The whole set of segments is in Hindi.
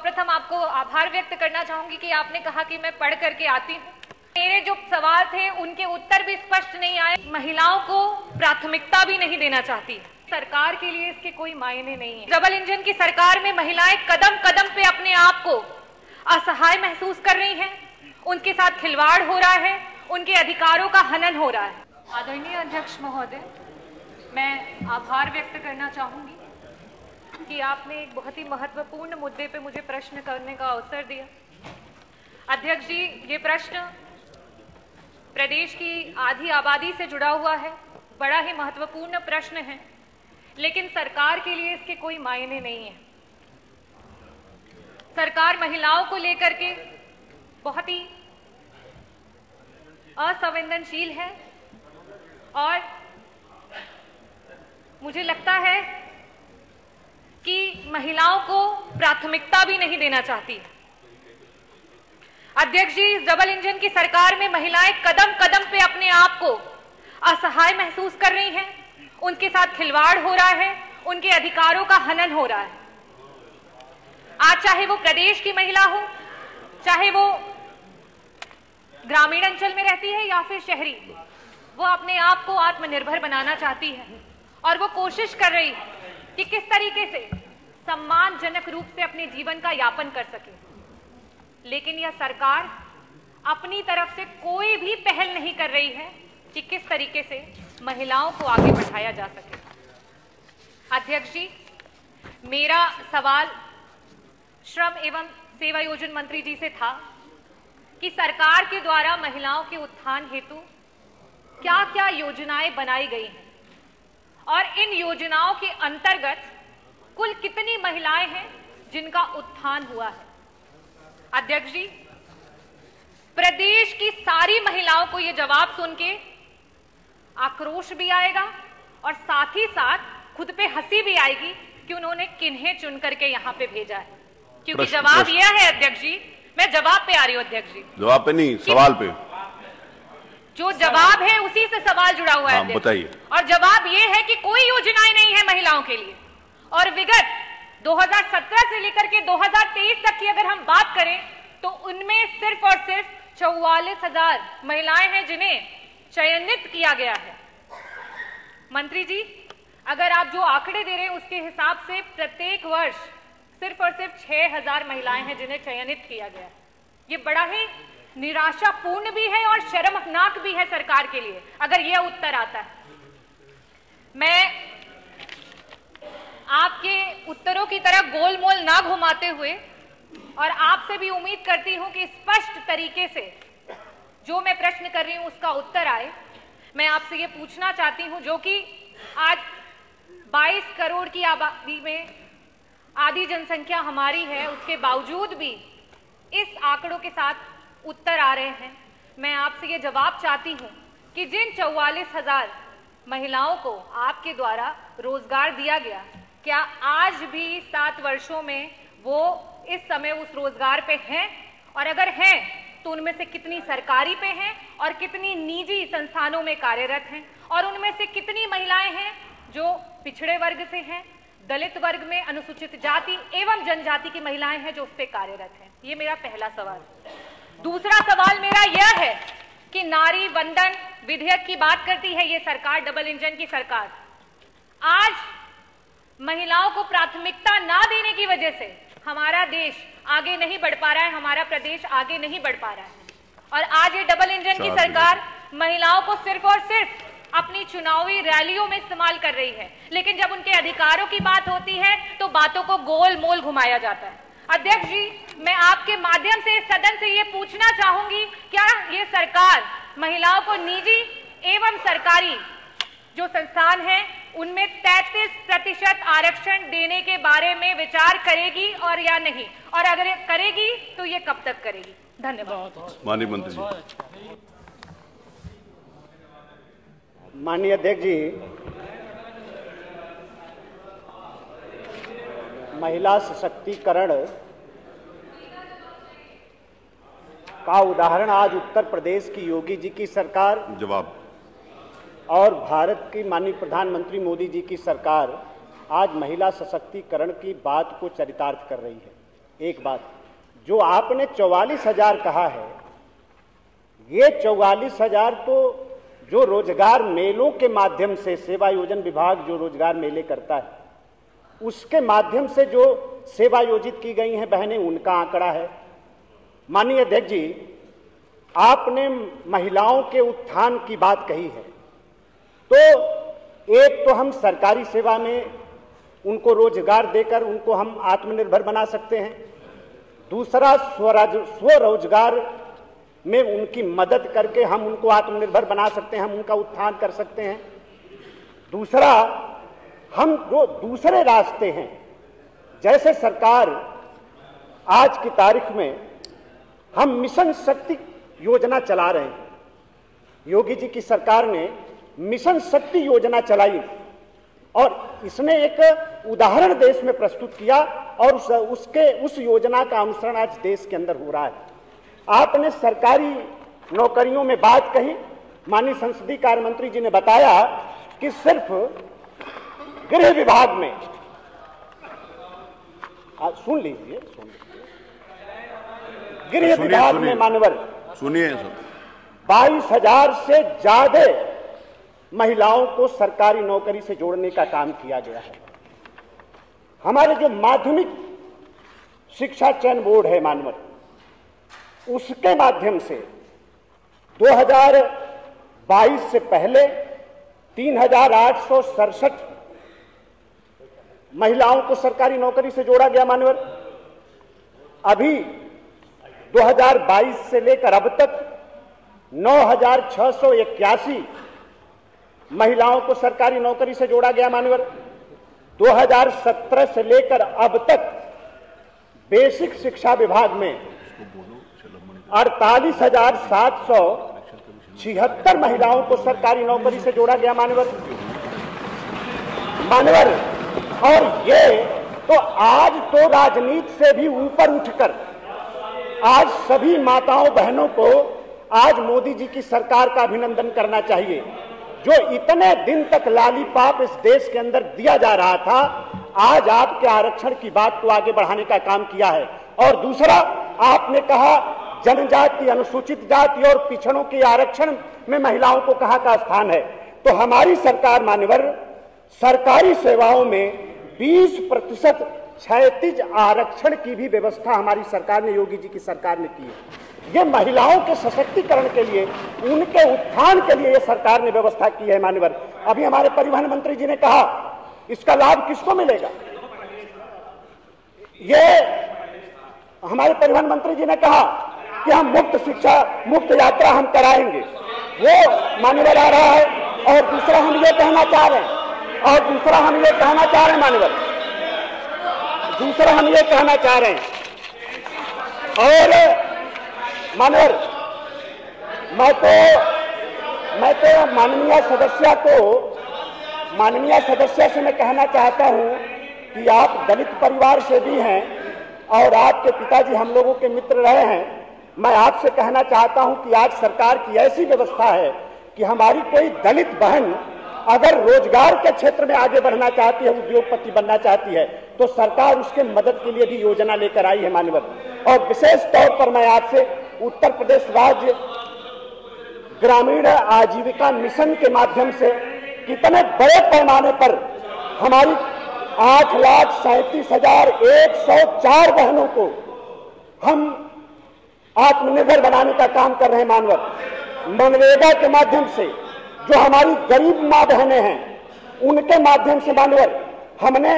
सर्वप्रथम आपको आभार व्यक्त करना चाहूंगी कि आपने कहा कि मैं पढ़ करके आती हूँ। मेरे जो सवाल थे उनके उत्तर भी स्पष्ट नहीं आए। महिलाओं को प्राथमिकता भी नहीं देना चाहती सरकार के लिए इसके कोई मायने नहीं है। डबल इंजन की सरकार में महिलाएं कदम कदम पे अपने आप को असहाय महसूस कर रही हैं, उनके साथ खिलवाड़ हो रहा है, उनके अधिकारों का हनन हो रहा है। आदरणीय अध्यक्ष महोदय, मैं आभार व्यक्त करना चाहूंगी कि आपने एक बहुत ही महत्वपूर्ण मुद्दे पे मुझे प्रश्न करने का अवसर दिया। अध्यक्ष जी, ये प्रश्न प्रदेश की आधी आबादी से जुड़ा हुआ है, बड़ा ही महत्वपूर्ण प्रश्न है, लेकिन सरकार के लिए इसके कोई मायने नहीं है। सरकार महिलाओं को लेकर के बहुत ही असंवेदनशील है और मुझे लगता है कि महिलाओं को प्राथमिकता भी नहीं देना चाहती। अध्यक्ष जी, इस डबल इंजन की सरकार में महिलाएं कदम कदम पे अपने आप को असहाय महसूस कर रही हैं, उनके साथ खिलवाड़ हो रहा है, उनके अधिकारों का हनन हो रहा है। आज चाहे वो प्रदेश की महिला हो, चाहे वो ग्रामीण अंचल में रहती है या फिर शहरी, वो अपने आप को आत्मनिर्भर बनाना चाहती है और वो कोशिश कर रही है कि किस तरीके से सम्मानजनक रूप से अपने जीवन का यापन कर सके। लेकिन यह सरकार अपनी तरफ से कोई भी पहल नहीं कर रही है कि किस तरीके से महिलाओं को आगे बढ़ाया जा सके। अध्यक्ष जी, मेरा सवाल श्रम एवं सेवायोजन मंत्री जी से था कि सरकार के द्वारा महिलाओं के उत्थान हेतु क्या क्या योजनाएं बनाई गई हैं और इन योजनाओं के अंतर्गत कुल कितनी महिलाएं हैं जिनका उत्थान हुआ है। अध्यक्ष जी, प्रदेश की सारी महिलाओं को यह जवाब सुन के आक्रोश भी आएगा और साथ ही साथ खुद पे हंसी भी आएगी कि उन्होंने किन्हें चुन करके यहां पे भेजा है। क्योंकि जवाब यह है अध्यक्ष जी, मैं जवाब पे आ रही हूं अध्यक्ष जी, जवाब पे नहीं, सवाल पे। जो जवाब है उसी से सवाल जुड़ा हुआ है। बताइए। और जवाब यह है कि कोई योजनाएं नहीं है महिलाओं के लिए। और विगत 2017 से लेकर के 2023 तक की अगर हम बात करें तो उनमें सिर्फ और सिर्फ 44,000 महिलाएं हैं जिन्हें चयनित किया गया है। मंत्री जी, अगर आप जो आंकड़े दे रहे हैं उसके हिसाब से प्रत्येक वर्ष सिर्फ और सिर्फ 6,000 महिलाएं हैं जिन्हें चयनित किया गया है। ये बड़ा ही निराशापूर्ण भी है और शर्मनाक भी है सरकार के लिए अगर यह उत्तर आता है। मैं आपके उत्तरों की तरह गोलमोल ना घुमाते हुए और आपसे भी उम्मीद करती हूं कि स्पष्ट तरीके से जो मैं प्रश्न कर रही हूं उसका उत्तर आए। मैं आपसे ये पूछना चाहती हूं, जो कि आज 22 करोड़ की आबादी में आधी जनसंख्या हमारी है, उसके बावजूद भी इस आंकड़ों के साथ उत्तर आ रहे हैं। मैं आपसे ये जवाब चाहती हूं कि जिन 44,000 महिलाओं को आपके द्वारा रोजगार दिया गया, क्या आज भी 7 वर्षों में वो इस समय उस रोजगार पे हैं? और अगर हैं तो उनमें से कितनी सरकारी पे हैं और कितनी निजी संस्थानों में कार्यरत हैं? और उनमें से कितनी महिलाएं हैं जो पिछड़े वर्ग से हैं, दलित वर्ग में, अनुसूचित जाति एवं जनजाति की महिलाएं हैं जो उस पे कार्यरत हैं? ये मेरा पहला सवाल। दूसरा सवाल मेरा यह है कि नारी वंदन विधेयक की बात करती है ये सरकार, डबल इंजन की सरकार। आज महिलाओं को प्राथमिकता ना देने की वजह से हमारा देश आगे नहीं बढ़ पा रहा है, हमारा प्रदेश आगे नहीं बढ़ पा रहा है। और आज ये डबल इंजन की सरकार महिलाओं को सिर्फ और सिर्फ अपनी चुनावी रैलियों में इस्तेमाल कर रही है, लेकिन जब उनके अधिकारों की बात होती है तो बातों को गोल मोल घुमाया जाता है। अध्यक्ष जी, मैं आपके माध्यम से सदन से ये पूछना चाहूंगी, क्या ये सरकार महिलाओं को निजी एवं सरकारी जो संस्थान हैं उनमें 33% आरक्षण देने के बारे में विचार करेगी और या नहीं? और अगर करेगी तो ये कब तक करेगी? धन्यवाद। माननीय मंत्री जी। माननीय अध्यक्ष जी, महिला सशक्तिकरण का उदाहरण आज उत्तर प्रदेश की योगी जी की सरकार जवाब और भारत की माननीय प्रधानमंत्री मोदी जी की सरकार आज महिला सशक्तिकरण की बात को चरितार्थ कर रही है। एक बात, जो आपने 44,000 कहा है, ये 44,000 तो जो रोजगार मेलों के माध्यम से सेवा योजन विभाग जो रोजगार मेले करता है उसके माध्यम से जो सेवा योजित की गई हैं बहनें, उनका आंकड़ा है। माननीय अध्यक्ष जी, आपने महिलाओं के उत्थान की बात कही है, तो एक तो हम सरकारी सेवा में उनको रोजगार देकर उनको हम आत्मनिर्भर बना सकते हैं। दूसरा, स्वरोजगार में उनकी मदद करके हम उनको आत्मनिर्भर बना सकते हैं, हम उनका उत्थान कर सकते हैं। दूसरा, हम जो दूसरे रास्ते हैं, जैसे सरकार आज की तारीख में हम मिशन शक्ति योजना चला रहे हैं। योगी जी की सरकार ने मिशन शक्ति योजना चलाई और इसने एक उदाहरण देश में प्रस्तुत किया और उस योजना का अनुसरण आज देश के अंदर हो रहा है। आपने सरकारी नौकरियों में बात कही, माननीय संसदीय कार्य मंत्री जी ने बताया कि सिर्फ गृह विभाग में, सुन लीजिए, गृह विभाग में मानवर सुनिए, 22,000 से ज्यादा महिलाओं को सरकारी नौकरी से जोड़ने का काम किया गया है। हमारे जो माध्यमिक शिक्षा चयन बोर्ड है मानवर, उसके माध्यम से 2022 से पहले 3,867 महिलाओं को सरकारी नौकरी से जोड़ा गया मानवर। अभी 2022 से लेकर अब तक 9,681 महिलाओं को सरकारी नौकरी से जोड़ा गया मानवर। 2017 से लेकर अब तक बेसिक शिक्षा विभाग में 48,776 महिलाओं को सरकारी नौकरी से जोड़ा गया मानवर। और ये तो आज तो राजनीति से भी ऊपर उठकर आज सभी माताओं बहनों को आज मोदी जी की सरकार का अभिनंदन करना चाहिए, जो इतने दिन तक लालीपाप इस देश के अंदर दिया जा रहा था, आज आपके आरक्षण की बात को आगे बढ़ाने का काम किया है। और दूसरा, आपने कहा जनजाति, अनुसूचित जाति और पिछड़ों के आरक्षण में महिलाओं को कहाँ का स्थान है। तो हमारी सरकार मान्यवर सरकारी सेवाओं में 20% क्षैतिज आरक्षण की भी व्यवस्था हमारी सरकार ने, योगी जी की सरकार ने की है। ये महिलाओं के सशक्तिकरण के लिए, उनके उत्थान के लिए ये सरकार ने व्यवस्था की है मान्यवर। अभी हमारे परिवहन मंत्री जी ने कहा इसका लाभ किसको मिलेगा। ये हमारे परिवहन मंत्री जी ने कहा कि हम मुफ्त शिक्षा, मुफ्त यात्रा हम कराएंगे, वो मान्यवर आ रहा है। और दूसरा हम ये कहना चाह रहे हैं, मान्यवर, दूसरा हम ये कहना चाह रहे हैं और मान्यवर, मैं तो माननीय सदस्य से मैं कहना चाहता हूं कि आप दलित परिवार से भी हैं और आपके पिताजी हम लोगों के मित्र रहे हैं। मैं आपसे कहना चाहता हूं कि आज सरकार की ऐसी व्यवस्था है कि हमारी कोई दलित बहन अगर रोजगार के क्षेत्र में आगे बढ़ना चाहती है, उद्योगपति बनना चाहती है, तो सरकार उसके मदद के लिए भी योजना लेकर आई है मान्यवर। और विशेष तौर पर मैं आपसे उत्तर प्रदेश राज्य ग्रामीण आजीविका मिशन के माध्यम से कितने बड़े पैमाने पर हमारी 8,37,104 बहनों को हम आत्मनिर्भर बनाने का काम कर रहे हैं मान्यवर। मनरेगा के माध्यम से जो हमारी गरीब मां बहनें हैं, उनके माध्यम से मान्यवर हमने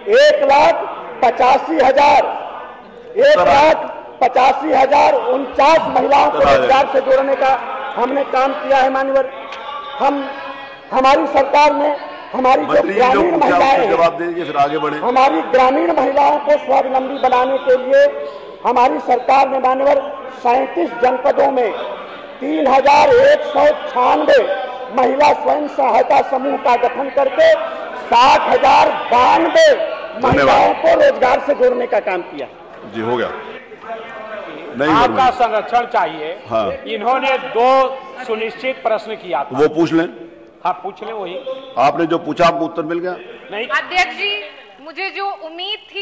1,85,049 महिलाओं को रोजगार से जोड़ने का हमने काम किया है मान्यवर। हमारी सरकार ने हमारी जो ग्रामीण महिलाएं हैं, फिर आगे बढ़े, हमारी ग्रामीण महिलाओं को स्वावलंबी बनाने के लिए हमारी सरकार ने मान्यवर 37 जनपदों में 3,196 महिला स्वयं सहायता समूह का गठन करके 60,092 महिलाओं को रोजगार से जोड़ने का काम किया। जी हो गया। नहीं, आपका संरक्षण चाहिए। हाँ। इन्होंने 2 सुनिश्चित प्रश्न किया था, वो पूछ लें। हाँ पूछ लें। वही आपने जो पूछा आपको उत्तर मिल गया। नहीं अध्यक्ष जी, मुझे जो उम्मीद थी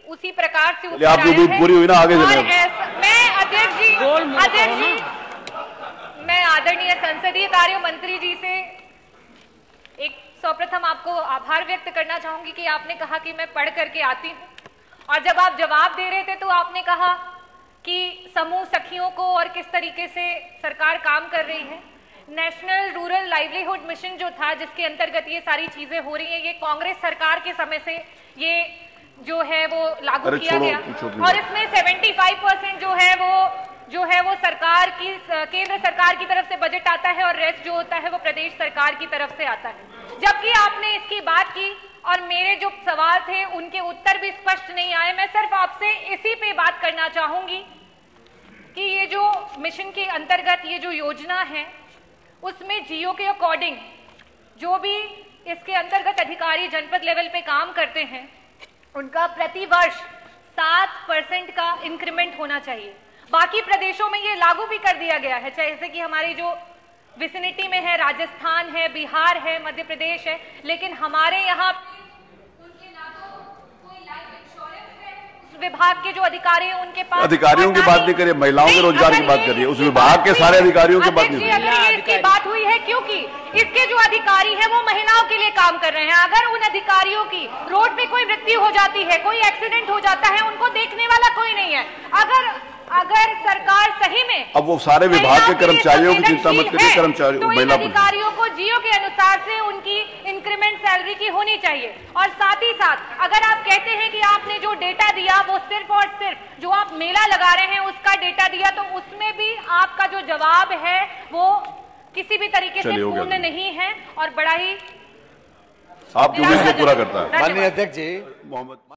उसी प्रकार से उत्तर आपकी आया उम्मीद है। पूरी हुई ना, आगे और चलें। मैं अध्यक्ष जी मैं आदरणीय संसदीय कार्य मंत्री जी से एक सर्वप्रथम आपको आभार व्यक्त करना चाहूंगी कि आपने कहा कि मैं पढ़ करके आती हूँ, और जब आप जवाब दे रहे थे तो आपने कहा कि समूह सखियों को और किस तरीके से सरकार काम कर रही है। नेशनल रूरल लाइवलीहुड मिशन जो था, जिसके अंतर्गत ये सारी चीजें हो रही हैं, ये कांग्रेस सरकार के समय से ये जो है वो लागू किया गया, और इसमें 75% जो है वो सरकार की, केंद्र सरकार की तरफ से बजट आता है, और रेस्ट जो होता है वो प्रदेश सरकार की तरफ से आता है। जबकि आपने इसकी बात की और मेरे जो सवाल थे उनके उत्तर भी स्पष्ट नहीं आए। मैं सिर्फ आपसे इसी पे बात करना चाहूंगी कि ये जो मिशन के अंतर्गत ये जो योजना है, उसमें जियो के अकॉर्डिंग जो भी इसके अंतर्गत अधिकारी जनपद लेवल पे काम करते हैं, उनका प्रति वर्ष 7% का इंक्रीमेंट होना चाहिए। बाकी प्रदेशों में ये लागू भी कर दिया गया है, जैसे कि हमारी जो विसिनिटी में है, राजस्थान है, बिहार है, मध्य प्रदेश है, लेकिन हमारे यहाँ उनके ना तो कोई लाइफ इंश्योरेंस है, उस विभाग के जो अधिकारी हैं उनके पास। अधिकारियों की बात नहीं करिए, महिलाओं के रोजगार की बात करिए, उस विभाग के सारे अधिकारियों की बात नहीं करिए। अगर इसकी बात हुई है क्योंकि इसके जो अधिकारी हैं वो महिलाओं के लिए काम कर रहे हैं। अगर उन अधिकारियों की रोड पे कोई मृत्यु हो जाती है, कोई एक्सीडेंट हो जाता है, उनको देखने वाला कोई नहीं है। अगर सरकार सही में अब वो सारे विभाग के कर्मचारियों की चिंता मत करिए, कर्मचारी तो इन महिला अधिकारियों को जियो के अनुसार से उनकी इंक्रीमेंट सैलरी की होनी चाहिए। और साथ ही साथ अगर आप कहते हैं कि आपने जो डेटा दिया वो सिर्फ और सिर्फ जो आप मेला लगा रहे हैं उसका डेटा दिया, तो उसमें भी आपका जो जवाब है वो किसी भी तरीके से पूर्ण नहीं है और बड़ा ही आपकी उम्मीद को पूरा करता है। माननीय अध्यक्ष जी, मोहम्मद